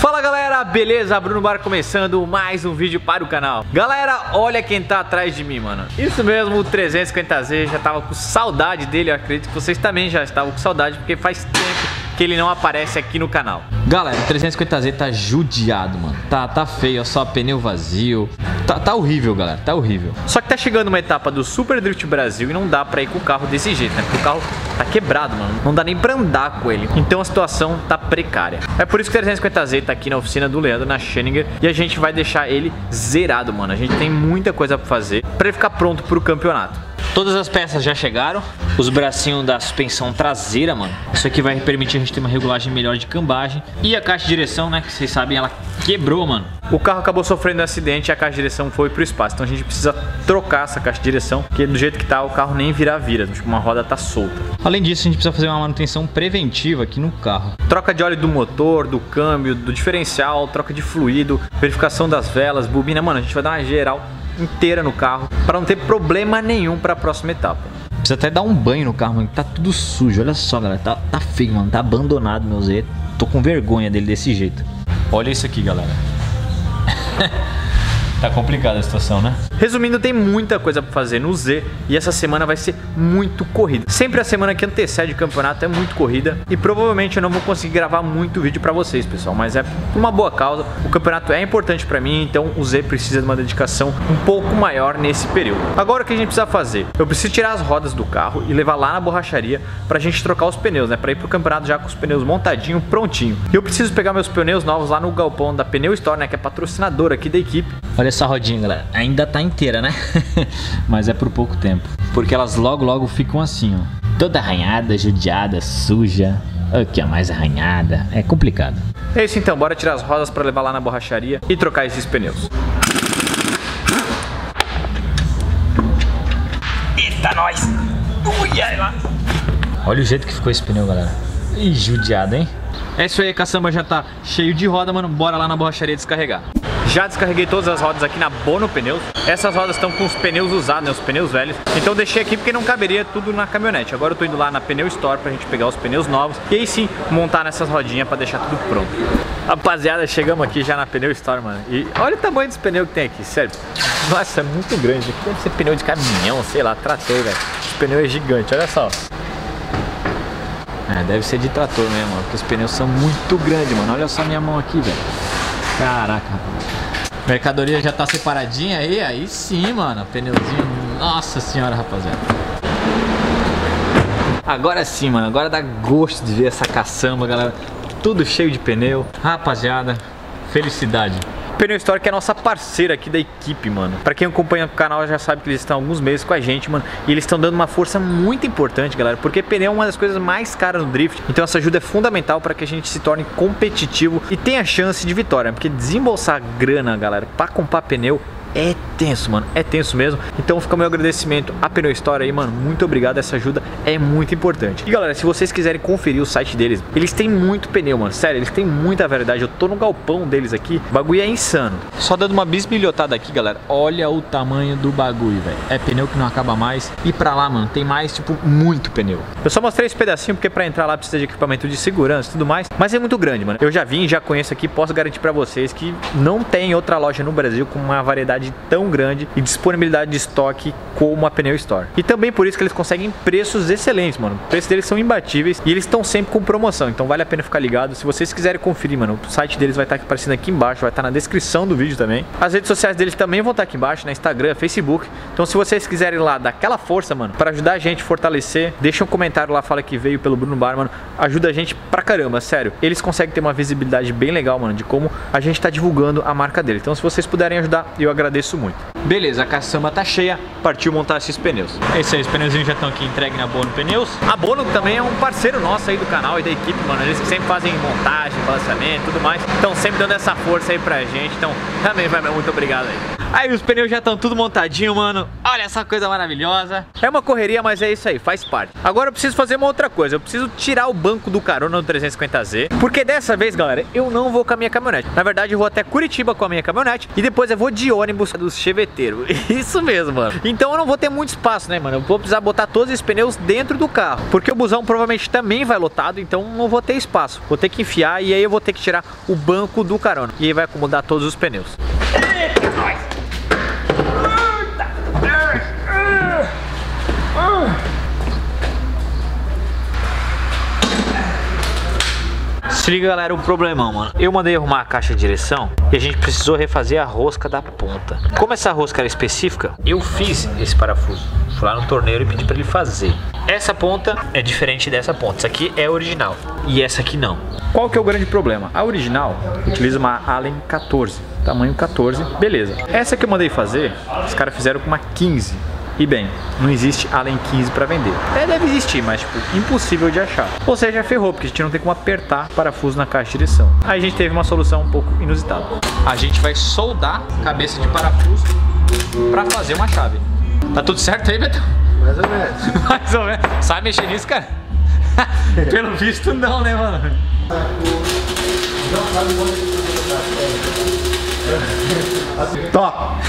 Fala galera, beleza? Bruno Bar começando mais um vídeo para o canal. Galera, olha quem tá atrás de mim, mano. Isso mesmo, o 350Z, já tava com saudade dele. Eu acredito que vocês também já estavam com saudade, porque faz tempo que ele não aparece aqui no canal. Galera, o 350Z tá judiado, mano. Tá feio, só pneu vazio. Tá horrível, galera, tá horrível. Só que tá chegando uma etapa do Super Drift Brasil e não dá pra ir com o carro desse jeito, né? Porque o carro tá quebrado, mano. Não dá nem pra andar com ele. Então a situação tá precária. É por isso que o 350Z tá aqui na oficina do Leandro, na Scheninger. E a gente vai deixar ele zerado, mano. A gente tem muita coisa pra fazer pra ele ficar pronto pro campeonato. Todas as peças já chegaram. Os bracinhos da suspensão traseira, mano. Isso aqui vai permitir a gente ter uma regulagem melhor de cambagem. E a caixa de direção, né, que vocês sabem, ela quebrou, mano. O carro acabou sofrendo um acidente e a caixa de direção foi pro espaço. Então a gente precisa trocar essa caixa de direção, porque do jeito que tá, o carro nem vira. Tipo, uma roda tá solta. Além disso, a gente precisa fazer uma manutenção preventiva aqui no carro. Troca de óleo do motor, do câmbio, do diferencial, troca de fluido, verificação das velas, bobina. Mano, a gente vai dar uma geral inteira no carro para não ter problema nenhum para a próxima etapa. Precisa até dar um banho no carro, mano, tá tudo sujo. Olha só, galera, tá feio, mano, tá abandonado meu Z. Tô com vergonha dele desse jeito. Olha isso aqui, galera. Tá complicada a situação, né? Resumindo, tem muita coisa pra fazer no Z e essa semana vai ser muito corrida. Sempre a semana que antecede o campeonato é muito corrida e provavelmente eu não vou conseguir gravar muito vídeo pra vocês, pessoal, mas é por uma boa causa. O campeonato é importante pra mim, então o Z precisa de uma dedicação um pouco maior nesse período. Agora o que a gente precisa fazer? Eu preciso tirar as rodas do carro e levar lá na borracharia pra gente trocar os pneus, né? Pra ir pro campeonato já com os pneus montadinho, prontinho. E eu preciso pegar meus pneus novos lá no galpão da Pneu Store, né? Que é patrocinador aqui da equipe. Olha essa rodinha, galera, ainda tá inteira, né? Mas é por pouco tempo, porque elas logo ficam assim, ó, toda arranhada, judiada, suja. Aqui, ó, mais arranhada. É complicado. É isso então, bora tirar as rodas pra levar lá na borracharia e trocar esses pneus. Eita, nós! Ui, lá. Olha o jeito que ficou esse pneu, galera. Ih, judiado, hein? É isso aí, a caçamba já tá cheio de roda, mano. Bora lá na borracharia descarregar. Já descarreguei todas as rodas aqui na Bono Pneus. Essas rodas estão com os pneus usados, né, os pneus velhos. Então eu deixei aqui porque não caberia tudo na caminhonete. Agora eu tô indo lá na Pneu Store pra gente pegar os pneus novos e aí sim montar nessas rodinhas pra deixar tudo pronto. Rapaziada, chegamos aqui já na Pneu Store, mano. E olha o tamanho dos pneus que tem aqui, sério. Nossa, é muito grande. Aqui deve ser pneu de caminhão, sei lá, trator, velho. O pneu é gigante, olha só. É, deve ser de trator mesmo, mano, porque os pneus são muito grandes, mano. Olha só minha mão aqui, velho. Caraca, rapaz. Mercadoria já tá separadinha aí sim, mano. Pneuzinho, nossa senhora, rapaziada. Agora sim, mano. Agora dá gosto de ver essa caçamba, galera. Tudo cheio de pneu. Rapaziada, felicidade. Pneu Store, que é a nossa parceira aqui da equipe, mano. Pra quem acompanha o canal já sabe que eles estão há alguns meses com a gente, mano. E eles estão dando uma força muito importante, galera. Porque pneu é uma das coisas mais caras no drift. Então essa ajuda é fundamental para que a gente se torne competitivo e tenha chance de vitória. Porque desembolsar grana, galera, pra comprar pneu é tenso, mano, é tenso mesmo. Então fica o meu agradecimento à Pneu Store aí, mano. Muito obrigado, essa ajuda é muito importante. E galera, se vocês quiserem conferir o site deles, eles têm muito pneu, mano. Sério, eles têm muita variedade. Eu tô no galpão deles aqui, o bagulho é insano. Só dando uma bisbilhotada aqui, galera. Olha o tamanho do bagulho, velho. É pneu que não acaba mais. E pra lá, mano, tem mais, tipo, muito pneu. Eu só mostrei esse pedacinho porque pra entrar lá precisa de equipamento de segurança e tudo mais. Mas é muito grande, mano. Eu já vim, já conheço aqui, posso garantir pra vocês que não tem outra loja no Brasil com uma variedade tão grande e disponibilidade de estoque como a Pneu Store. E também por isso que eles conseguem preços excelentes, mano. Os preços deles são imbatíveis e eles estão sempre com promoção, então vale a pena ficar ligado. Se vocês quiserem conferir, mano, o site deles vai estar aparecendo aqui embaixo, vai estar na descrição do vídeo também. As redes sociais deles também vão estar aqui embaixo, né? Instagram, Facebook. Então se vocês quiserem lá dar aquela força, mano, para ajudar a gente a fortalecer, deixa um comentário lá, fala que veio pelo Bruno Bar, mano. Ajuda a gente pra caramba, sério. Eles conseguem ter uma visibilidade bem legal, mano, de como a gente tá divulgando a marca dele. Então se vocês puderem ajudar, eu agradeço muito. Beleza, a caçamba tá cheia, partiu montar esses pneus. É isso aí, os pneuzinhos já estão aqui entregues na Bono Pneus. A Bono também é um parceiro nosso aí do canal e da equipe, mano. Eles sempre fazem montagem, balanceamento e tudo mais. Estão sempre dando essa força aí pra gente. Então, também vai, muito obrigado aí. Aí os pneus já estão tudo montadinho, mano. Olha essa coisa maravilhosa. É uma correria, mas é isso aí, faz parte. Agora eu preciso fazer uma outra coisa. Eu preciso tirar o banco do carona do 350Z. Porque dessa vez, galera, eu não vou com a minha caminhonete. Na verdade, eu vou até Curitiba com a minha caminhonete e depois eu vou de ônibus dos cheveteiros. Isso mesmo, mano. Então eu não vou ter muito espaço, né, mano? Eu vou precisar botar todos os pneus dentro do carro. Porque o busão provavelmente também vai lotado, então não vou ter espaço. Vou ter que enfiar e aí eu vou ter que tirar o banco do carona. E aí vai acomodar todos os pneus. Eita, nós! Se liga, galera, o problemão, mano. Eu mandei arrumar a caixa de direção e a gente precisou refazer a rosca da ponta. Como essa rosca era específica, eu fiz esse parafuso. Fui lá no torneiro e pedi pra ele fazer. Essa ponta é diferente dessa ponta. Essa aqui é original e essa aqui não. Qual que é o grande problema? A original utiliza uma Allen 14, tamanho 14, beleza. Essa que eu mandei fazer, os caras fizeram com uma 15. E bem, não existe Allen 15 para vender. Deve existir, mas tipo, impossível de achar. Ou seja, ferrou, porque a gente não tem como apertar parafuso na caixa de direção. Aí a gente teve uma solução um pouco inusitada. A gente vai soldar cabeça de parafuso para fazer uma chave. Tá tudo certo aí, Betão? Mais ou menos. Mais ou menos. Sabe mexer nisso, cara? Pelo visto não, né, mano? Top!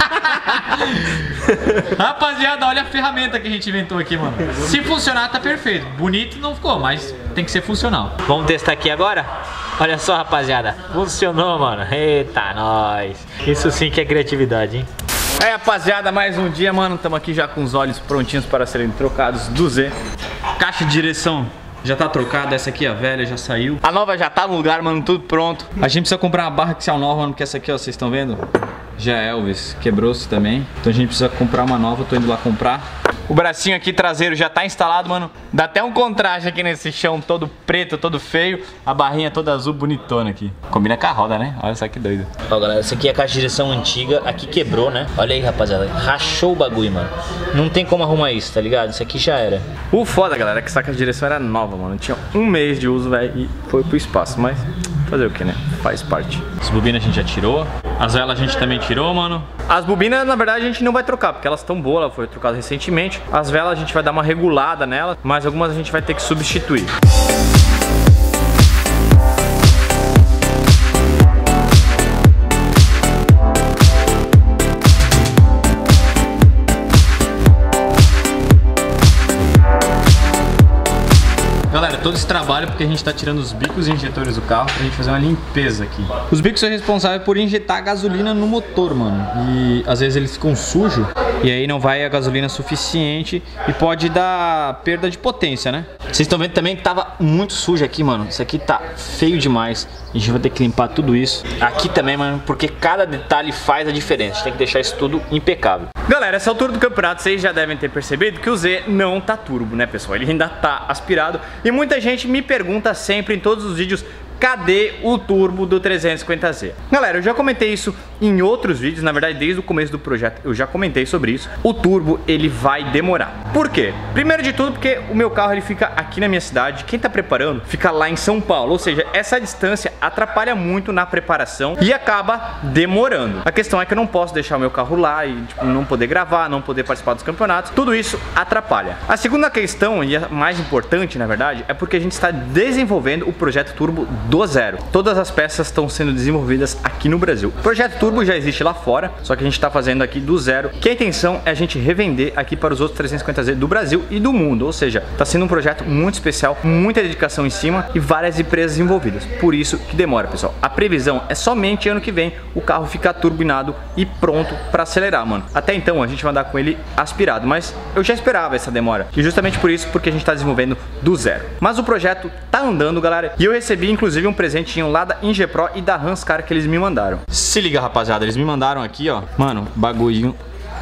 Rapaziada, olha a ferramenta que a gente inventou aqui, mano. Se funcionar, tá perfeito. Bonito não ficou, mas tem que ser funcional. Vamos testar aqui agora? Olha só, rapaziada. Funcionou, mano. Eita, nós. Isso sim que é criatividade, hein? Aí, rapaziada, mais um dia, mano. Estamos aqui já com os olhos prontinhos para serem trocados do Z. Caixa de direção já tá trocada, essa aqui a velha já saiu. A nova já tá no lugar, mano, tudo pronto. A gente precisa comprar uma barra axial nova, mano, porque essa aqui, ó, vocês estão vendo? Já Elvis, quebrou-se também. Então a gente precisa comprar uma nova, eu tô indo lá comprar. O bracinho aqui traseiro já tá instalado, mano. Dá até um contraste aqui nesse chão todo preto, todo feio. A barrinha toda azul, bonitona aqui. Combina com a roda, né? Olha só que doido. Ó, galera, essa aqui é a caixa de direção antiga. Aqui quebrou, né? Olha aí, rapaziada. Rachou o bagulho, mano. Não tem como arrumar isso, tá ligado? Isso aqui já era. O foda, galera, é que essa caixa de direção era nova, mano. Tinha um mês de uso, velho, e foi pro espaço. Mas fazer o que, né? Faz parte. As bobinas a gente já tirou. As velas a gente também tirou, mano. As bobinas, na verdade, a gente não vai trocar, porque elas estão boas, ela foi trocada recentemente. As velas a gente vai dar uma regulada nela, mas algumas a gente vai ter que substituir. Galera, todo esse trabalho porque a gente tá tirando os bicos e injetores do carro pra gente fazer uma limpeza aqui. Os bicos são responsáveis por injetar gasolina no motor, mano. E às vezes eles ficam sujos e aí não vai a gasolina suficiente e pode dar perda de potência, né? Vocês estão vendo também que tava muito sujo aqui, mano. Isso aqui tá feio demais. A gente vai ter que limpar tudo isso. Aqui também, mano, porque cada detalhe faz a diferença. A gente tem que deixar isso tudo impecável. Galera, essa altura do campeonato vocês já devem ter percebido que o Z não tá turbo, né, pessoal? Ele ainda tá aspirado. E muita gente me pergunta sempre em todos os vídeos: cadê o turbo do 350Z? Galera, eu já comentei isso em outros vídeos, na verdade desde o começo do projeto eu já comentei sobre isso. O turbo, ele vai demorar. Por quê? Primeiro de tudo porque o meu carro ele fica aqui na minha cidade, quem tá preparando fica lá em São Paulo, ou seja, essa distância atrapalha muito na preparação e acaba demorando. A questão é que eu não posso deixar o meu carro lá e tipo, não poder gravar, não poder participar dos campeonatos, tudo isso atrapalha. A segunda questão, e a mais importante na verdade, é porque a gente está desenvolvendo o projeto turbo do zero. Todas as peças estão sendo desenvolvidas aqui no Brasil. O projeto turbo já existe lá fora, só que a gente está fazendo aqui do zero, que a intenção é a gente revender aqui para os outros 350Z do Brasil e do mundo, ou seja, está sendo um projeto muito especial, muita dedicação em cima e várias empresas envolvidas, por isso que demora, pessoal. A previsão é somente ano que vem o carro ficar turbinado e pronto para acelerar, mano. Até então a gente vai andar com ele aspirado, mas eu já esperava essa demora e justamente por isso, porque a gente está desenvolvendo do zero. Mas o projeto tá andando, galera, e eu recebi inclusive um presentinho lá da Ingepro e da Hanscar que eles me mandaram. Se liga, rapaziada, eles me mandaram aqui, ó, mano, bagulho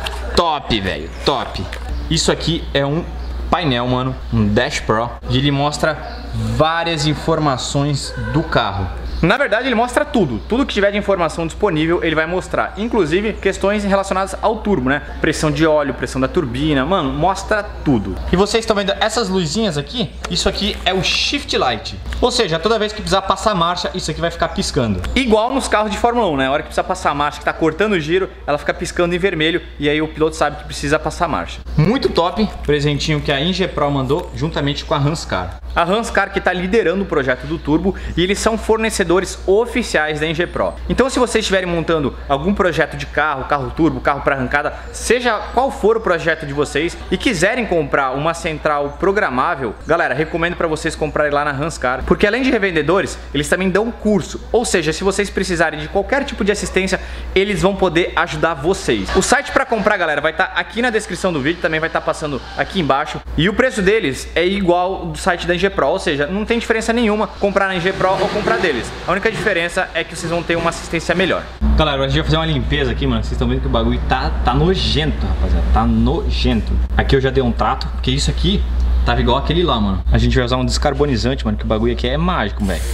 top, velho, top. Isso aqui é um painel, mano, um Dash Pro, e ele mostra várias informações do carro. Na verdade, ele mostra tudo. Tudo que tiver de informação disponível, ele vai mostrar. Inclusive, questões relacionadas ao turbo, né? Pressão de óleo, pressão da turbina. Mano, mostra tudo. E vocês estão vendo essas luzinhas aqui? Isso aqui é o Shift Light. Ou seja, toda vez que precisar passar marcha, isso aqui vai ficar piscando. Igual nos carros de Fórmula 1, né? A hora que precisa passar marcha, que tá cortando o giro, ela fica piscando em vermelho. E aí o piloto sabe que precisa passar marcha. Muito top. Presentinho que a Ingepro mandou, juntamente com a Hanscar. A Hanscar que tá liderando o projeto do turbo e eles são fornecedores oficiais da Ingepro. Então se vocês estiverem montando algum projeto de carro, carro turbo, carro para arrancada, seja qual for o projeto de vocês e quiserem comprar uma central programável, galera, recomendo para vocês comprarem lá na Hanscar, porque além de revendedores, eles também dão curso. Ou seja, se vocês precisarem de qualquer tipo de assistência, eles vão poder ajudar vocês. O site para comprar, galera, vai estar aqui na descrição do vídeo, também vai estar passando aqui embaixo. E o preço deles é igual ao do site da Ingepro, ou seja, não tem diferença nenhuma comprar na Ingepro ou comprar deles. A única diferença é que vocês vão ter uma assistência melhor. Galera, a gente vai fazer uma limpeza aqui, mano. Vocês estão vendo que o bagulho tá nojento, rapaziada. Tá nojento. Aqui eu já dei um trato, porque isso aqui tava igual aquele lá, mano. A gente vai usar um descarbonizante, mano, que o bagulho aqui é mágico, velho.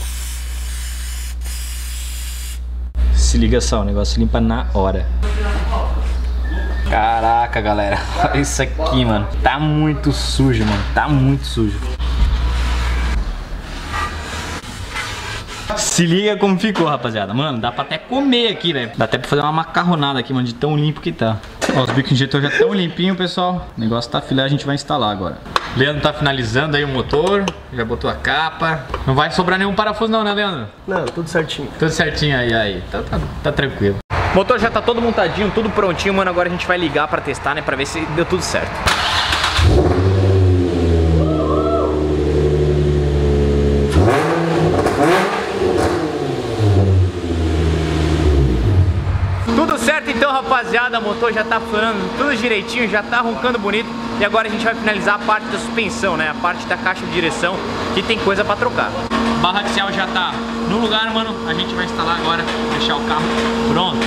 Se liga só, o negócio limpa na hora. Caraca, galera, olha isso aqui, mano. Tá muito sujo, mano. Tá muito sujo. Se liga como ficou, rapaziada. Mano, dá pra até comer aqui, velho. Dá até pra fazer uma macarronada aqui, mano, de tão limpo que tá. Ó, os bicos injetor já tão limpinho, pessoal. O negócio tá filé, a gente vai instalar agora. Leandro tá finalizando aí o motor. Já botou a capa. Não vai sobrar nenhum parafuso não, né, Leandro? Não, tudo certinho. Tudo certinho aí. Tá tranquilo. O motor já tá todo montadinho, tudo prontinho, mano. Agora a gente vai ligar pra testar, né, pra ver se deu tudo certo. Tudo certo então, rapaziada, o motor já tá funcionando tudo direitinho, já tá roncando bonito. E agora a gente vai finalizar a parte da suspensão, né, a parte da caixa de direção, que tem coisa pra trocar. Barra axial já tá no lugar, mano. A gente vai instalar agora, deixar o carro pronto.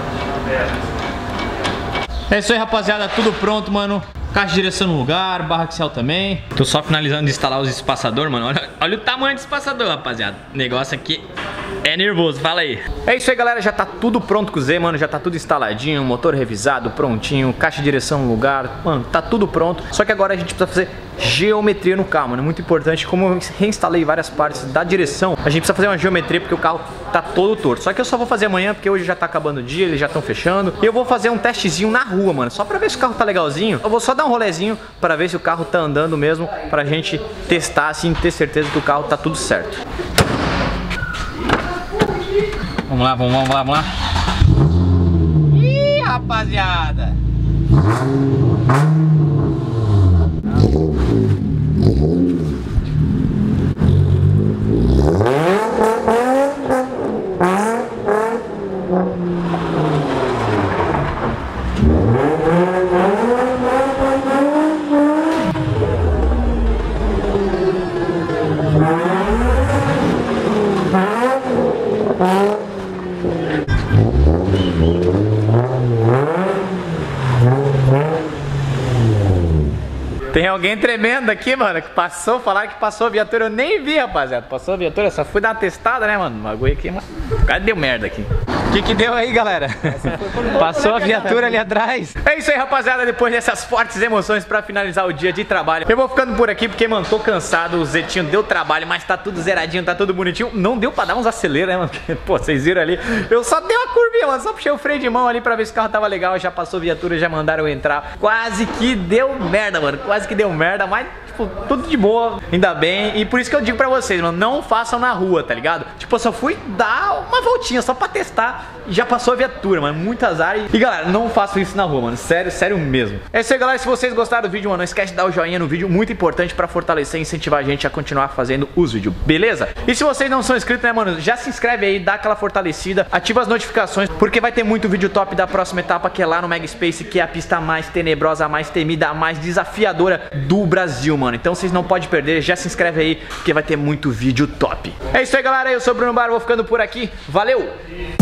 É isso aí, rapaziada, tudo pronto, mano. Caixa de direção no lugar, barra axial também. Tô só finalizando de instalar os espaçadores, mano. Olha o tamanho do espaçador, rapaziada. O negócio aqui é nervoso, fala aí. É isso aí, galera, já tá tudo pronto com o Z, mano. Já tá tudo instaladinho, motor revisado, prontinho, caixa de direção no lugar. Mano, tá tudo pronto. Só que agora a gente precisa fazer geometria no carro, mano. É muito importante. Como eu reinstalei várias partes da direção, a gente precisa fazer uma geometria porque o carro tá todo torto. Só que eu só vou fazer amanhã porque hoje já tá acabando o dia, eles já estão fechando. E eu vou fazer um testezinho na rua, mano, só pra ver se o carro tá legalzinho. Eu vou só dar um rolezinho pra ver se o carro tá andando mesmo, pra gente testar, assim, ter certeza que o carro tá tudo certo. Vamos lá, vamos lá. Ih, rapaziada! Tem alguém tremendo aqui, mano, que passou, falaram que passou a viatura, eu nem vi, rapaziada. Passou a viatura, eu só fui dar uma testada, né, mano? O bagulho aqui, mano. Quase deu merda aqui. O que deu aí, galera? Passou a viatura ali atrás. É isso aí, rapaziada, depois dessas fortes emoções pra finalizar o dia de trabalho, eu vou ficando por aqui porque, mano, tô cansado, o Zetinho deu trabalho, mas tá tudo zeradinho, tá tudo bonitinho. Não deu pra dar uns aceleros, né, mano? Pô, vocês viram ali, eu só dei uma curvinha, mano, só puxei o freio de mão ali pra ver se o carro tava legal, já passou a viatura, já mandaram eu entrar. Quase que deu merda, mano, quase que deu merda, mas, tipo, tudo de boa, ainda bem. E por isso que eu digo pra vocês, mano, não façam na rua, tá ligado? Tipo, eu só fui dar uma voltinha só pra testar e já passou a viatura, mano, muito azar. E galera, não façam isso na rua, mano, sério, sério mesmo. É isso aí, galera, se vocês gostaram do vídeo, mano, não esquece de dar o joinha no vídeo, muito importante pra fortalecer e incentivar a gente a continuar fazendo os vídeos, beleza? E se vocês não são inscritos, né, mano, já se inscreve aí, dá aquela fortalecida, ativa as notificações, porque vai ter muito vídeo top da próxima etapa, que é lá no Mega Space, que é a pista mais tenebrosa, mais temida, mais desafiadora do Brasil, mano. Então vocês não podem perder, já se inscreve aí, porque vai ter muito vídeo top. É isso aí, galera, eu sou o Bruno Barra, vou ficando por aqui, valeu!